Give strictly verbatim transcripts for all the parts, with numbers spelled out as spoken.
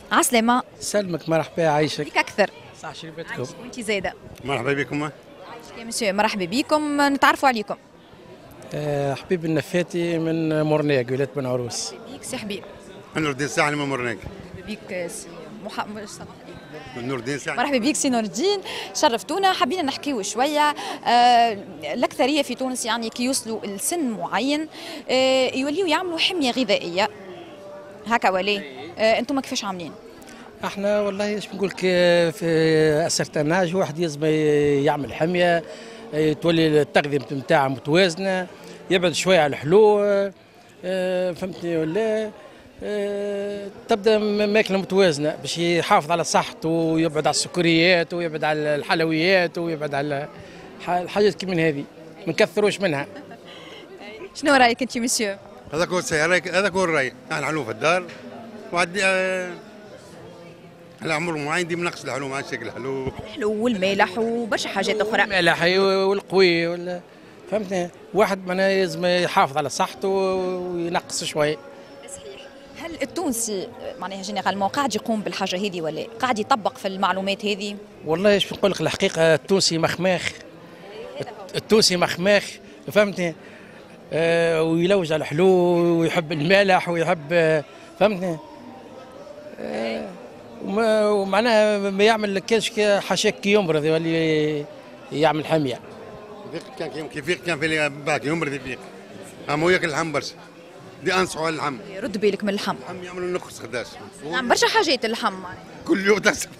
عسلامة. سلمك، مرحبا، عايشك. بك أكثر. صح شريبتكم. وأنت زايدة. مرحبا بكم. عايشك يا مسيو، مرحبا بكم، نتعرفوا عليكم. أه حبيب النفاتي من مورنيك ولاية بن عروس. بيك سي حبيب. نور الدين ساحل من مورنيك. بيك سي محمد صباح نور الدين ساحل. مرحبا بك سي نور الدين، شرفتونا. حبينا نحكيو شويه. آه الاكثريه في تونس يعني كي يوصلوا لسن معين آه يوليو يعملوا حميه غذائيه هكا ولي. آه انتم كيفاش عاملين؟ احنا والله ايش بنقول لك، في اسرتناج واحد لازم يعمل حميه، تولي التغذيه نتاعها متوازنه، يبعد شويه على الحلو. أه فهمتني ولا؟ أه تبدا ماكله متوازنه باش يحافظ على صحته ويبعد على السكريات ويبعد على الحلويات ويبعد على الحاجات كي من هذه، ما نكثروش منها. شنو رايك انت مسيو؟ هذاك هو السيارة، هذاك هو الراي. احنا حلو في الدار وعد آه على عمر معين ديما نقص الحلو مع الشكل حلو. الحلو والمالح وبرشا حاجات اخرى. المالح والقوي ولا فهمتني، واحد معناها لازم يحافظ على صحته وينقص شوي. صحيح. هل التونسي معناها جينيرالمون قاعد يقوم بالحاجه هذه ولا قاعد يطبق في المعلومات هذه؟ والله ايش بنقول لك الحقيقه، التونسي مخماخ، التونسي مخماخ فهمتني. آه ويلوج على الحلو ويحب المالح ويحب آه فهمتني. آه ومعناها ما يعمل كاش حاشاك كي يمرض يولي يعمل حميه. كان كيف كان في بعد يمرض يفيق. اما ياكل اللحم برشا. دي انصحوا على اللحم. رد بالك من اللحم. اللحم يعملوا نقص خداش. نعم برشا حاجات اللحم. كل يوم تحسب.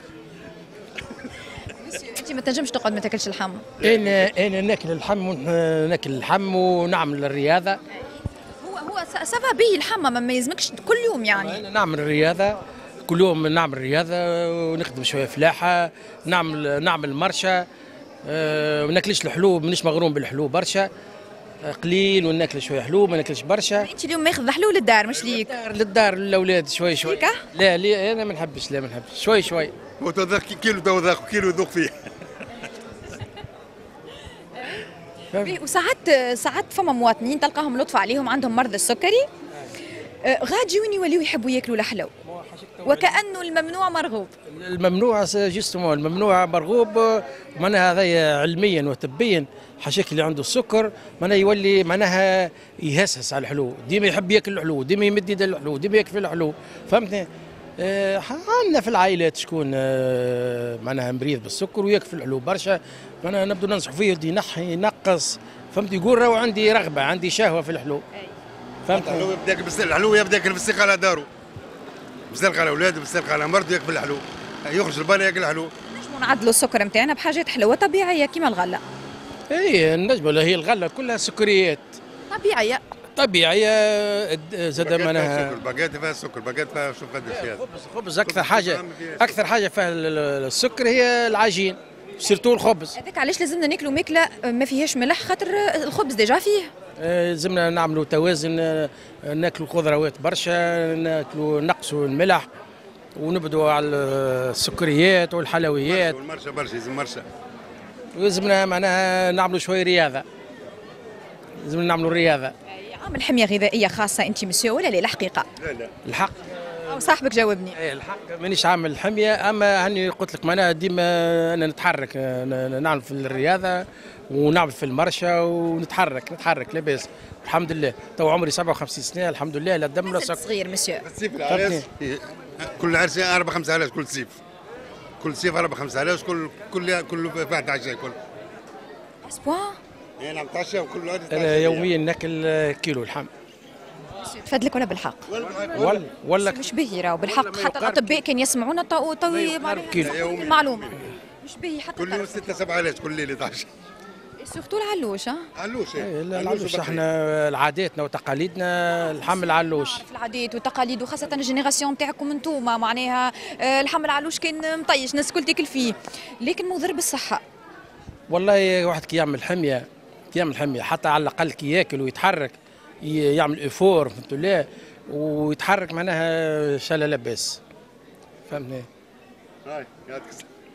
انت ما تنجمش تقعد ما تاكلش اللحم. انا انا ناكل اللحم، ناكل اللحم ونعمل الرياضه. هو هو سافا بيه اللحم، ما يلزمكش كل يوم يعني. انا نعمل الرياضه كل يوم، نعمل رياضه ونخدم شويه فلاحه، نعمل نعمل مرشه. أه ما ناكلش الحلو، مانيش مغروم بالحلو برشا، قليل وناكل شويه حلو، ما ناكلش برشا. انت اليوم ماخذ حلو للدار مش ليك؟ للدار للدار للاولاد شوي شوي. لا لي انا ما نحبش، لا ما نحبش، شوي شوي. هو تذاق كيلو توذاق كيلو يذوق فيه. وساعات ساعات فما مواطنين تلقاهم لطف عليهم عندهم مرض السكري غادي وين يوليو يحبوا ياكلوا الحلو وكأنه الممنوع مرغوب. الممنوع جوستومون الممنوع مرغوب، معناها هذا علميا وطبيا. حاشاك اللي عنده السكر معناها يولي معناها يهسس على الحلو، ديما يحب ياكل الحلو، ديما يمد يده الحلو، ديما ياكل في الحلو فهمتني. آه عندنا في العائلات شكون آه معناها مريض بالسكر وياكل في الحلو برشا، معناها نبدو ننصح فيه يدي ينحي ينقص فهمت، يقول راهو عندي رغبه عندي شهوه في الحلو فهمت. الحلو يبدا ياكل بالسلق، الحلو يبدا ياكل بالسلق على دارو، بالسلق على اولاده، بالسلق على مرته، ياكل الحلو، يخرج البال ياكل الحلو. نجموا نعدلوا السكر نتاعنا بحاجات حلوه طبيعيه كيما الغله. اي النجمه هي الغله كلها سكريات طبيعيه طبيعيه زاد معناها. الباكيت فيها السكر، الباكيت فيها شوف قداش فيها خبز خبز اكثر حاجه اكثر حاجه فيها السكر هي العجين، سيرتو الخبز. هذاك علاش لازمنا ناكلوا ماكله ما فيهاش ملح، خاطر الخبز ديجا فيه. لازمنا نعملوا توازن، ناكلوا خضروات برشا، ناكلوا نقصوا الملح ونبدوا على السكريات والحلويات والمرشه برشا، لازم مرشه. لازمنا معناها نعملوا شويه رياضه، لازمنا نعملوا رياضه. عامل حميه غذائيه خاصه انت مسيو ولا لا الحقيقه؟ لا لا الحق او صاحبك جاوبني. اي الحق مانيش عامل حميه، اما هاني قلت لك معناها ديما انا نتحرك، نعمل في الرياضه ونعمل في المرشه ونتحرك نتحرك لاباس الحمد لله. تو عمري سبعة وخمسين سنه الحمد لله، لا دم لا سكر. صغير مسيو. الصيف العراس كل عرس أربعة خمسة علاش كل صيف، كل صيف أربعة خمسة علاش كل كل كل فات عشاء كل. اسبوع؟ اي نعم تعشى وكل هذا. انا يوميا ناكل كيلو لحم. تفدلك ولا بالحق؟ ولا ولا مش باهي راهو بالحق، حتى الاطباء كان يسمعونا تو تو المعلومه مش باهي حتى كل يوم ستة سبعة علاش كل ليله تعشى. سورتو العلوش. ها علوش العلوش احنا عاداتنا وتقاليدنا الحم العلوش. في العادات والتقاليد وخاصه الجينيراسيون نتاعكم انتم معناها الحم العلوش كان مطيش الناس الكل تاكل فيه، لكن مضر بالصحه. والله واحد كي يعمل حميه كي يعمل حميه حتى على الاقل كي ياكل ويتحرك يعمل ايفور فهمتوا لا ويتحرك معناها شاله لاباس فهمتني. هاي يعطيك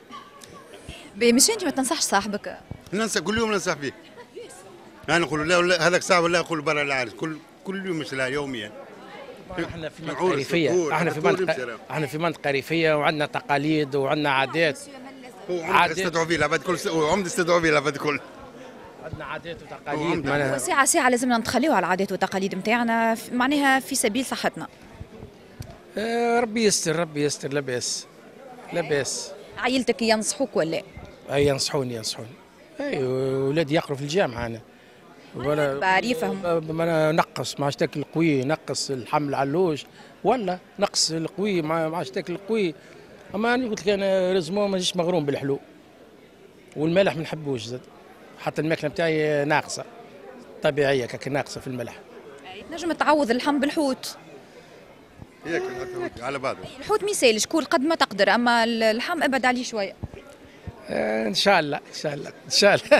مش انت ما تنصحش صاحبك؟ ننصح كل يوم ننصح فيه. انا نقول لا هذاك ساعه ولا نقول برا العرس كل كل يوم مش لا يوميا. احنا في منطقه ريفيه، احنا في منطقه احنا في منطقه ريفيه وعندنا تقاليد وعندنا عادات. هو عمد استدعوا فيه العباد كل هو عمد استدعوا فيه العباد كل عندنا عادات وتقاليد. ساعة ساعة لازمنا نتخليو على العادات والتقاليد نتاعنا معناها في سبيل صحتنا. آه ربي يستر ربي يستر لا بأس لا بأس. عائلتك ينصحوك ولا؟ اي ينصحوني ينصحوني. اي ولادي يقروا في الجامعه انا. وانا بعريفهم. انا نقص ما تاكل قوي، نقص اللحم العلوش ولا نقص القوي ما عادش تاكل القوي. اما انا قلت لك انا رزمو مانيش مغروم بالحلو والملح ما نحبوش زاد، حتى الماكله نتاعي ناقصه طبيعيه كك ناقصه في الملح. نجم تعوض اللحم بالحوت. ياكل على بعضه. الحوت ما يسالش كل قد ما تقدر، اما اللحم ابعد عليه شويه. آه ان شاء الله ان شاء الله ان شاء الله.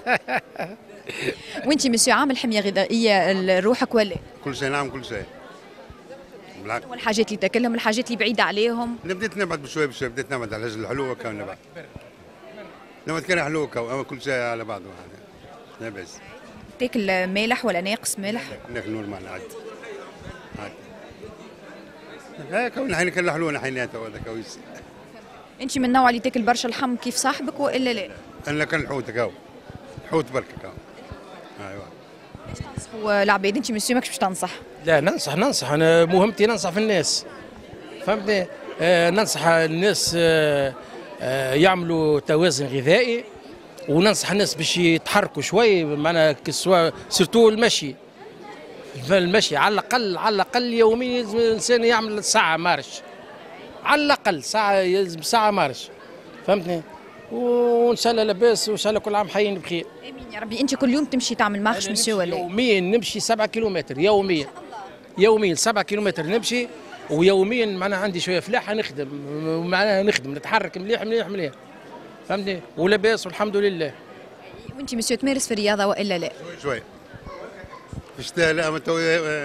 وانت مسيو عامل حميه غذائيه لروحك ولا؟ كل شيء نعم كل شيء. بالعكس. والحاجات اللي تاكلهم الحاجات اللي بعيده عليهم؟ انا بديت نبعد بشوي بشوي، بديت نبعد على الحلوه كان نبعد. نبعد كان حلوه كان كل شيء على بعضه لا بس. تاكل مالح ولا ناقص مالح؟ ناكل نورمال عادي. عادي. ها كون حين كل حلوه حيناتها وهذا كويس. انت من النوع اللي تاكل برشا لحم كيف صاحبك والا لا؟ انا كان الحوت كاو. حوت برك كاو. ايوه. ايش تنصحوا العباد؟ انت مسيو ماكش باش تنصح؟ لا ننصح ننصح انا مهمتي ننصح في الناس. فهمتني؟ آه ننصح الناس آه آه يعملوا توازن غذائي، وننصح الناس باش يتحركوا شوي معناها كسوا سيرتو المشي. المشي على الاقل على الاقل يوميا لازم الانسان يعمل ساعه مارش. على الاقل ساعه يلزم ساعه مارش. فهمتني؟ وان شاء الله لاباس وان شاء الله كل عام حيين بخير. امين يا ربي. انت كل يوم تمشي تعمل مارش مسيو ولا؟ يوميا نمشي سبعة كيلومتر يوميا. يوميا سبعة كيلومتر نمشي، ويوميا معناها عندي شويه فلاحه نخدم معناها نخدم نتحرك مليح مليح مليح. فهمتني؟ ولاباس والحمد لله. وانت مسيو تمارس في الرياضه والا لا؟ شوي شوي. في الشتاء لا، اما تو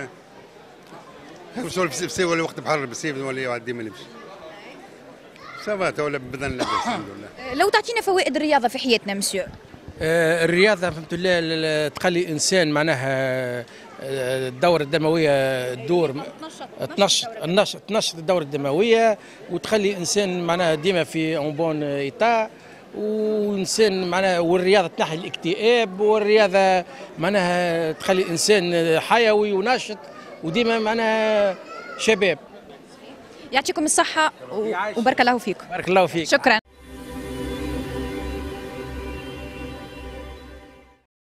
نمشيو في الصيف ولا وقت بحر بالصيف نولي ديما نمشي. سافا تو بدنا لاباس الحمد لله. لو تعطينا فوائد الرياضه في حياتنا مسيو. آه الرياضه فهمت الله تخلي الانسان معناها الدورة الدموية تدور تنشط النشط تنشط الدورة الدموية، وتخلي الإنسان معناها ديما في اون بون ايتا، وإنسان معناها والرياضة تنحي الاكتئاب، والرياضة معناها تخلي الإنسان حيوي وناشط وديما معناها شباب. يعطيكم الصحة وبارك الله فيكم. بارك الله فيك. شكرا.